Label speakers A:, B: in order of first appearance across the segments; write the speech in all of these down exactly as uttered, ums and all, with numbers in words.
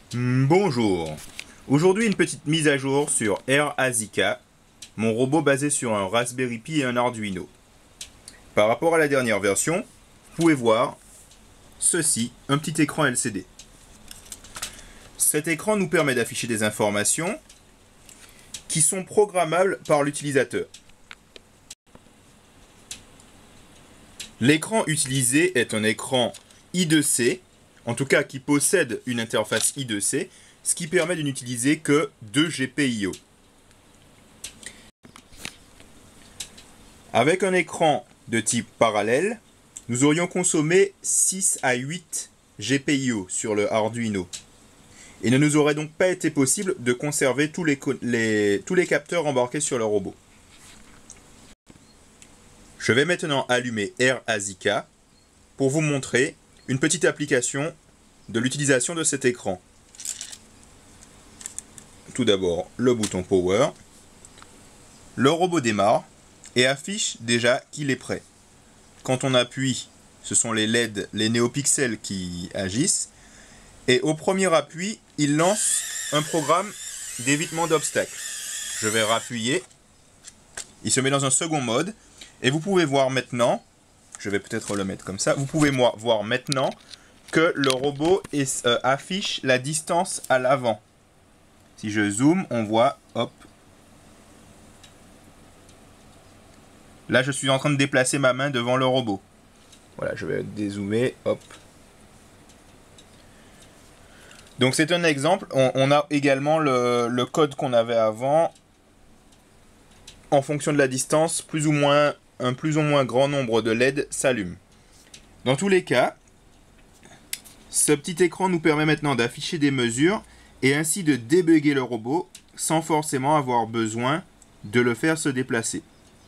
A: Bonjour. Aujourd'hui, une petite mise à jour sur AirAsica, mon robot basé sur un Raspberry Pi et un Arduino. Par rapport à la dernière version, vous pouvez voir ceci, un petit écran L C D. Cet écran nous permet d'afficher des informations qui sont programmables par l'utilisateur. L'écran utilisé est un écran I deux C, en tout cas qui possède une interface I deux C, ce qui permet de n'utiliser que deux G P I O. Avec un écran de type parallèle, nous aurions consommé six à huit G P I O sur le Arduino. Il ne nous aurait donc pas été possible de conserver tous les, les, tous les capteurs embarqués sur le robot. Je vais maintenant allumer AirAsica pour vous montrer une petite application de l'utilisation de cet écran. Tout d'abord, le bouton Power. Le robot démarre et affiche déjà qu'il est prêt. Quand on appuie, ce sont les L E D, les néopixels qui agissent. Et au premier appui, il lance un programme d'évitement d'obstacles. Je vais rappuyer. Il se met dans un second mode. Et vous pouvez voir maintenant, je vais peut-être le mettre comme ça, vous pouvez voir maintenant que le robot est, euh, affiche la distance à l'avant. Si je zoome, on voit, hop. Là, je suis en train de déplacer ma main devant le robot. Voilà, je vais dézoomer, hop. Donc c'est un exemple. On, on a également le, le code qu'on avait avant. En fonction de la distance, plus ou moins, un plus ou moins grand nombre de L E D s'allument. Dans tous les cas, ce petit écran nous permet maintenant d'afficher des mesures et ainsi de débugger le robot sans forcément avoir besoin de le faire se déplacer.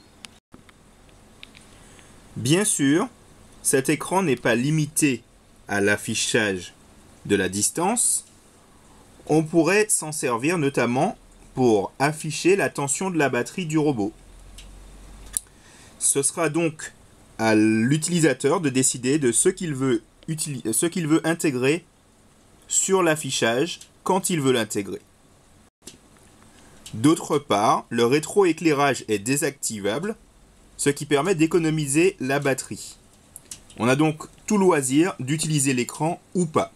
A: Bien sûr, cet écran n'est pas limité à l'affichage de la distance. On pourrait s'en servir notamment pour afficher la tension de la batterie du robot. Ce sera donc à l'utilisateur de décider de ce qu'il veut, ce qu'il veut intégrer sur l'affichage quand il veut l'intégrer. D'autre part, le rétroéclairage est désactivable, ce qui permet d'économiser la batterie. On a donc tout loisir d'utiliser l'écran ou pas.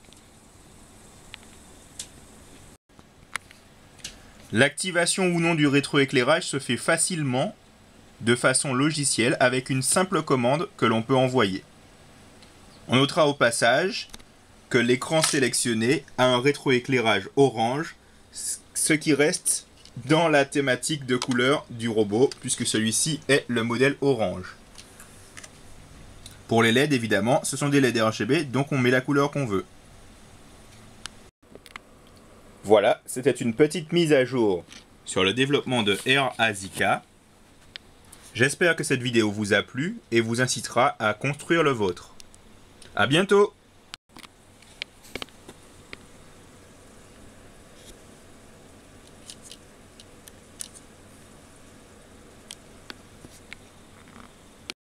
A: L'activation ou non du rétroéclairage se fait facilement de façon logicielle avec une simple commande que l'on peut envoyer. On notera au passage que l'écran sélectionné a un rétroéclairage orange, ce qui reste dans la thématique de couleur du robot puisque celui-ci est le modèle orange. Pour les L E D évidemment, ce sont des L E D R G B, donc on met la couleur qu'on veut. Voilà, c'était une petite mise à jour sur le développement de AirAsica. J'espère que cette vidéo vous a plu et vous incitera à construire le vôtre. À bientôt!